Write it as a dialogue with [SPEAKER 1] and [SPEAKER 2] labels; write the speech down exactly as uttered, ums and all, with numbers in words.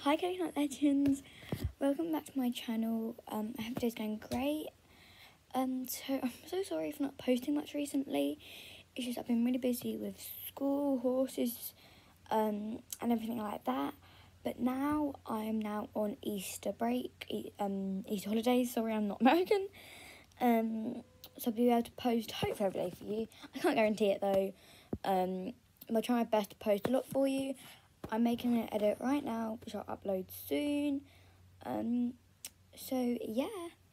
[SPEAKER 1] Hi Kelly Not Legends, welcome back to my channel. um I hope today's going great. Um so I'm so sorry for not posting much recently. It's just I've been really busy with school, horses, um and everything like that. But now I'm now on Easter break, e um Easter holidays. Sorry, I'm not American. Um so I'll be able to post hopefully every day for you. I can't guarantee it though. um I'll try my best to post a lot for you. I'm making an edit right now, which I'll upload soon. Um, so, yeah.